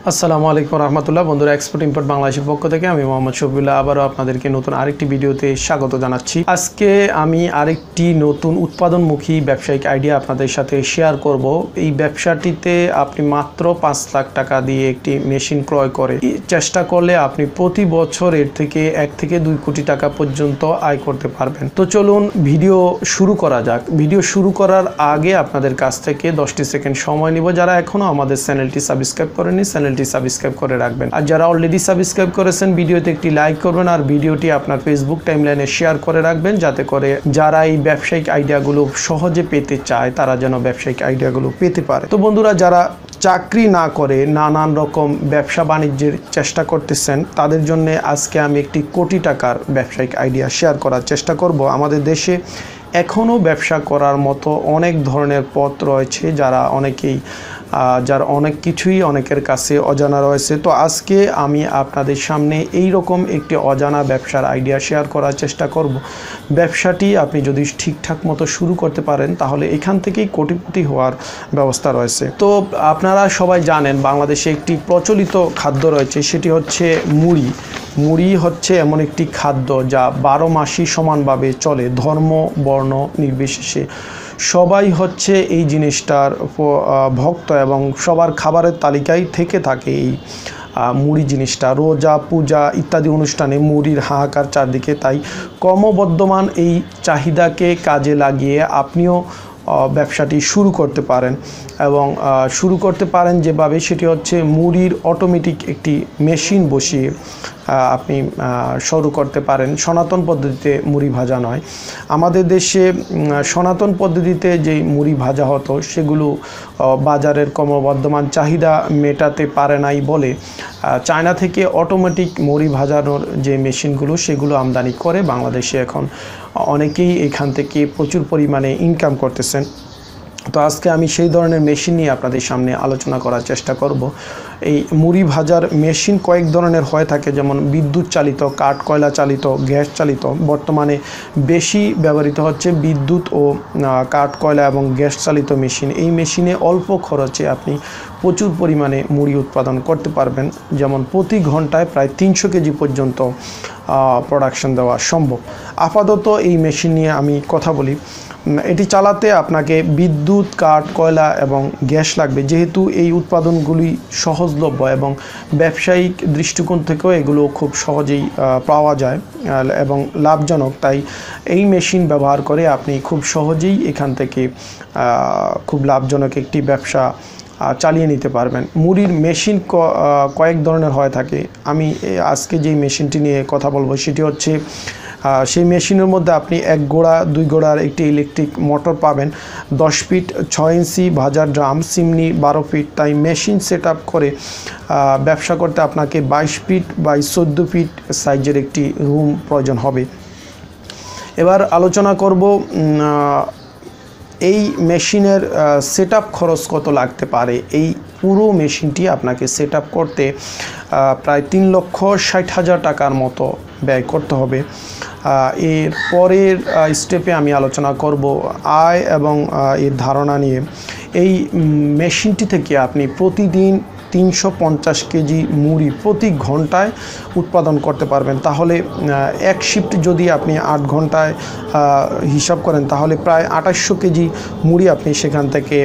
আসসালামু আলাইকুম রহমতুল্লাহ। বন্ধুরা, এক্সপোর্ট ইম্পোর্ট বাংলাদেশের পক্ষ থেকে আমি মোহাম্মদ শফিউল্লাহ আবারও আপনাদেরকে নতুন আরেকটি ভিডিওতে স্বাগত জানাচ্ছি। আজকে আমি আরেকটি নতুন উৎপাদনমুখী ব্যবসায়িক আইডিয়া আপনাদের সাথে শেয়ার করব। এই ব্যবসাটিতে আপনি মাত্র 5 লাখ টাকা দিয়ে একটি মেশিন ক্রয় করে চেষ্টা করলে আপনি প্রতি বছর এর থেকে 1 থেকে 2 কোটি টাকা পর্যন্ত আয় করতে পারবেন। তো চলুন ভিডিও শুরু করা যাক। ভিডিও শুরু করার আগে আপনাদের কাছ থেকে 10টি সেকেন্ড সময় নিব। যারা এখনও আমাদের চ্যানেলটি সাবস্ক্রাইব করেনি, চ্যানেলটি সাবস্ক্রাইব করে রাখবেন। আর যারা অলরেডি সাবস্ক্রাইব করেছেন, ভিডিওতে একটি লাইক করবেন আর ভিডিওটি আপনার ফেসবুক টাইমলাইনে শেয়ার করে রাখবেন, যাতে করে যারা এই ব্যবসায়িক আইডিয়াগুলো সহজে পেতে চায় তারা যেন ব্যবসায়িক আইডিয়াগুলো পেতে পারে। তো বন্ধুরা, যারা চাকরি না করে নানান রকম ব্যবসা বাণিজ্যের চেষ্টা করতেছেন, তাদের জন্য আজকে আমি একটি কোটি টাকার ব্যবসায়িক আইডিয়া শেয়ার করার চেষ্টা করব। আমাদের দেশে এখনও ব্যবসা করার মতো অনেক ধরনের পথ রয়েছে, যার অনেক কিছুই অনেকের কাছে অজানা রয়েছে। তো আজকে আমি আপনাদের সামনে এই রকম একটি অজানা ব্যবসার আইডিয়া শেয়ার করার চেষ্টা করব। ব্যবসাটি আপনি যদি ঠিকঠাক মতো শুরু করতে পারেন তাহলে এখান থেকেই কোটিপতি হওয়ার ব্যবস্থা রয়েছে। তো আপনারা সবাই জানেন, বাংলাদেশে একটি প্রচলিত খাদ্য রয়েছে, সেটি হচ্ছে মুড়ি। মুড়ি হচ্ছে এমন একটি খাদ্য যা 12 মাসই সমানভাবে চলে, ধর্ম বর্ণ নির্বিশেষে। সবাই হচ্ছে এই জিনিসটার ভক্ত এবং সবার খাবারের তালিকায় থেকে থাকে এই মুড়ি জিনিসটা। রোজা, পূজা ইত্যাদি অনুষ্ঠানে মুড়ির হাহাকার চারদিকে। তাই ক্রমবর্ধমান এই চাহিদাকে কাজে লাগিয়ে আপনিও ব্যবসাটি শুরু করতে পারেন। এবং শুরু করতে পারেন যেভাবে, সেটি হচ্ছে মুড়ির অটোমেটিক একটি মেশিন বসিয়ে আপনি শুরু করতে পারেন। সনাতন পদ্ধতিতে মুড়ি ভাজা নয়। আমাদের দেশে সনাতন পদ্ধতিতে যেই মুড়ি ভাজা হতো সেগুলো বাজারের ক্রমবর্ধমান চাহিদা মেটাতে পারে নাই বলে চায়না থেকে অটোমেটিক মুড়ি ভাজানোর যে মেশিনগুলো সেগুলো আমদানি করে বাংলাদেশে এখন অনেকেই এখান থেকে প্রচুর পরিমাণে ইনকাম করতেছেন। তো আজকে আমি সেই ধরনের মেশিন নিয়ে আপনাদের সামনে আলোচনা করার চেষ্টা করব। এই মুড়ি ভাজার মেশিন কয়েক ধরনের হয়ে থাকে, যেমন বিদ্যুৎ চালিত, কাঠ কয়লা চালিত, গ্যাস চালিত। বর্তমানে বেশি ব্যবহৃত হচ্ছে বিদ্যুৎ ও কাঠ কয়লা এবং গ্যাস চালিত মেশিন। এই মেশিনে অল্প খরচে আপনি প্রচুর পরিমাণে মুড়ি উৎপাদন করতে পারবেন, যেমন প্রতি ঘন্টায় প্রায় 300 কেজি পর্যন্ত প্রোডাকশন দেওয়া সম্ভব। আপাতত এই মেশিন নিয়ে আমি কথা বলি। এটি চালাতে আপনাকে বিদ্যুৎ, কাঠ, কয়লা এবং গ্যাস লাগবে। যেহেতু এই উৎপাদনগুলি সহজলভ্য এবং ব্যবসায়িক দৃষ্টিকোণ থেকেও এগুলো খুব সহজেই পাওয়া যায় এবং লাভজনক, তাই এই মেশিন ব্যবহার করে আপনি খুব সহজেই এখান থেকে খুব লাভজনক একটি ব্যবসা চালিয়ে নিতে পারবেন। মুড়ির মেশিন কয়েক ধরনের হয়ে থাকে। আমি আজকে যেই মেশিনটি নিয়ে কথা বলবো সেটি হচ্ছে, সেই মেশিনের মধ্যে আপনি 1 গোড়া 2 গোড়ার একটি ইলেকট্রিক মোটর পাবেন, 10 ফিট 6 ইঞ্চি ভাজার ড্রাম, চিমনি 12 ফিট। তাই মেশিন সেট আপ করে ব্যবসা করতে আপনাকে 22 ফিট বাই 14 ফিট সাইজের একটি রুম প্রয়োজন হবে। এবার আলোচনা করব এই মেশিনের সেট আপ খরচ কত লাগতে পারে। এই পুরো মেশিনটি আপনাকে সেট আপ করতে প্রায় 3,60,000 টাকার মতো ব্যয় করতে হবে। এর পরের স্টেপে আমি আলোচনা করব আয় এবং এর ধারণা নিয়ে। এই মেশিনটি থেকে আপনি প্রতিদিন 350 কেজি মুড়ি প্রতি ঘন্টায় উৎপাদন করতে পারবেন। তাহলে এক শিফট যদি আপনি 8 ঘন্টায় হিসাব করেন তাহলে প্রায় 2800 কেজি মুড়ি আপনি সেখান থেকে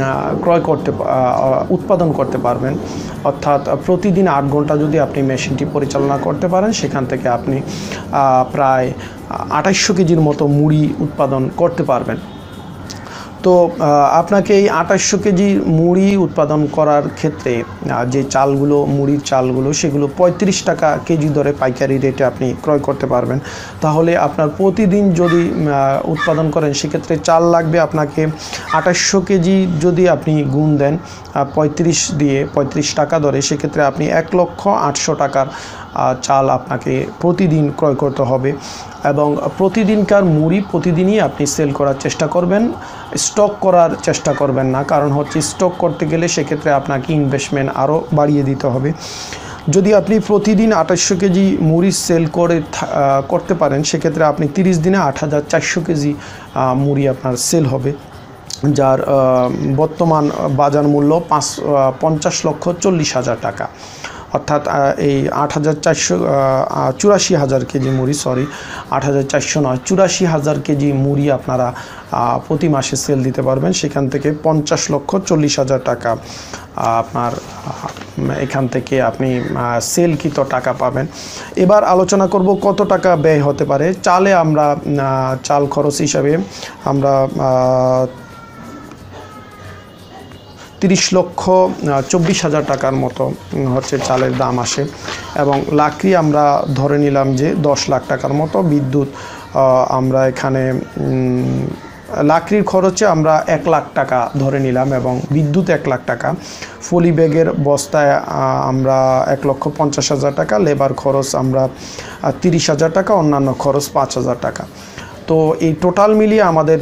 উৎপাদন করতে পারবেন। অর্থাৎ প্রতিদিন 8 ঘন্টা যদি আপনি মেশিনটি পরিচালনা করতে পারেন, সেখান থেকে আপনি প্রায় 2800 কেজির মতো মুড়ি উৎপাদন করতে পারবেন। তো আপনাকে এই 2800 কেজি মুড়ি উৎপাদন করার ক্ষেত্রে যে চালগুলো, মুড়ির চালগুলো, সেগুলো 35 টাকা কেজি দরে পাইকারি রেটে আপনি ক্রয় করতে পারবেন। তাহলে আপনার প্রতিদিন যদি উৎপাদন করেন সেক্ষেত্রে চাল লাগবে আপনাকে 2800 কেজি যদি আপনি গুণ দেন 35 টাকা দরে, সেক্ষেত্রে আপনি 1,08,000 টাকার চাল আপনাকে প্রতিদিন ক্রয় করতে হবে। এবং প্রতিদিনকার মুড়ি প্রতিদিনই আপনি সেল করার চেষ্টা করবেন, স্টক করার চেষ্টা করবেন না। কারণ হচ্ছে স্টক করতে গেলে সেক্ষেত্রে আপনাকে ইনভেস্টমেন্ট আরও বাড়িয়ে দিতে হবে। যদি আপনি প্রতিদিন 2800 কেজি মুড়ি সেল করতে পারেন, সেক্ষেত্রে আপনি 30 দিনে 8,400 কেজি মুড়ি আপনার সেল হবে। যার বর্তমান বাজার মূল্য 50,40,00,000 টাকা, অর্থাৎ এই 84,000 কেজি মুড়ি, 8,400 নয়, 84,000 কেজি মুড়ি আপনারা প্রতি মাসে সেল দিতে পারবেন। সেখান থেকে 50,40,000 টাকা আপনার এখান থেকে আপনি সেলকৃত টাকা পাবেন। এবার আলোচনা করব কত টাকা ব্যয় হতে পারে। চালে আমরা চাল খরচ হিসাবে আমরা 30,24,000 টাকার মতো হচ্ছে চালের দাম আসে, এবং লাকড়ি আমরা ধরে নিলাম যে 10 লাখ টাকার মতো। বিদ্যুৎ আমরা এখানে লাকড়ির খরচে আমরা 1 লাখ টাকা ধরে নিলাম, এবং বিদ্যুৎ 1 লাখ টাকা। ফলি ব্যাগের বস্তায় আমরা 1,50,000 টাকা, লেবার খরচ আমরা 30,000 টাকা, অন্যান্য খরচ 5,000 টাকা। তো এই টোটাল মিলিয়ে আমাদের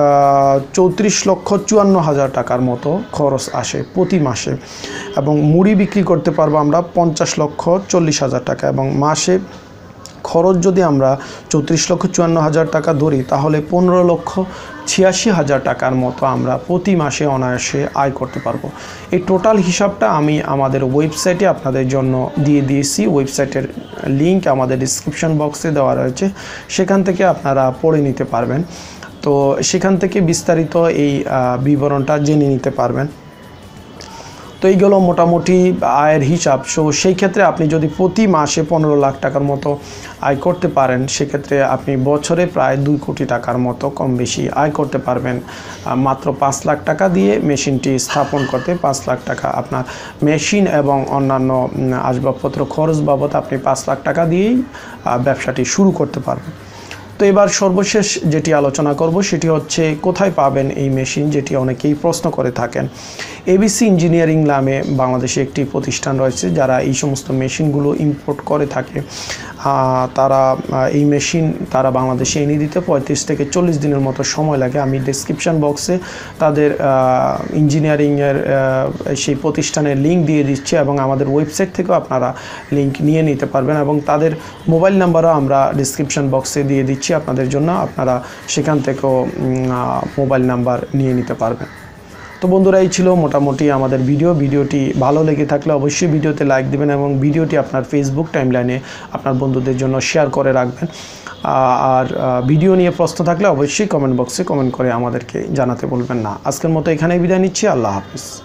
34,54,000 টাকার মতো খরচ আসে প্রতি মাসে, এবং মুড়ি বিক্রি করতে পারবো আমরা 50,40,000 টাকা, এবং মাসে খরচ যদি আমরা 34,54,000 টাকা ধরি তাহলে 15,86,000 টাকার মতো আমরা প্রতি মাসে অনায়াসে আয় করতে পারবো। এই টোটাল হিসাবটা আমি আমাদের ওয়েবসাইটে আপনাদের জন্য দিয়ে দিয়েছি। ওয়েবসাইটের লিংক আমাদের ডিসক্রিপশন বক্সে দেওয়া রয়েছে, সেখান থেকে আপনারা পড়ে নিতে পারবেন। তো সেখান থেকে বিস্তারিত এই বিবরণটা জেনে নিতে পারবেন। তো এইগুলো মোটামুটি আয়ের হিসাব। সেই ক্ষেত্রে আপনি যদি প্রতি মাসে 15 লাখ টাকার মতো আয় করতে পারেন, সেক্ষেত্রে আপনি বছরে প্রায় 2 কোটি টাকার মতো কম বেশি আয় করতে পারবেন। মাত্র 5 লাখ টাকা দিয়ে মেশিনটি স্থাপন করতে 5 লাখ টাকা আপনার মেশিন এবং অন্যান্য আসবাবপত্র খরচ বাবদ আপনি 5 লাখ টাকা দিয়েই ব্যবসাটি শুরু করতে পারবেন। তো এবার সর্বশেষ যেটি আলোচনা করব সেটি হচ্ছে কোথায় পাবেন এই মেশিন, যেটি অনেকেই প্রশ্ন করে থাকেন। এবিসি ইঞ্জিনিয়ারিং নামে বাংলাদেশে একটি প্রতিষ্ঠান রয়েছে যারা এই সমস্ত মেশিনগুলো ইম্পোর্ট করে থাকে। তারা এই মেশিন তারা বাংলাদেশে এনে দিতে 35 থেকে 40 দিনের মতো সময় লাগে। আমি ডেসক্রিপশন বক্সে তাদের ইঞ্জিনিয়ারিংয়ের সেই প্রতিষ্ঠানের লিঙ্ক দিয়ে দিচ্ছি, এবং আমাদের ওয়েবসাইট থেকেও আপনারা লিঙ্ক নিয়ে নিতে পারবেন, এবং তাদের মোবাইল নাম্বারও আমরা ডিসক্রিপশন বক্সে দিয়ে দিচ্ছি আপনাদের জন্য। আপনারা সেখান থেকেও মোবাইল নাম্বার নিয়ে নিতে পারবেন। তো বন্ধুরা, এই ছিল মোটামুটি আমাদের ভিডিওটি ভালো লেগে থাকলে অবশ্যই ভিডিওতে লাইক দিবেন, এবং ভিডিওটি আপনার ফেসবুক টাইমলাইনে আপনার বন্ধুদের জন্য শেয়ার করে রাখবেন। আর ভিডিও নিয়ে প্রশ্ন থাকলে অবশ্যই কমেন্ট বক্সে কমেন্ট করে আমাদেরকে জানাতে বলবেন না। আজকের মতো এখানেই বিদায় নিচ্ছি। আল্লাহ হাফিজ।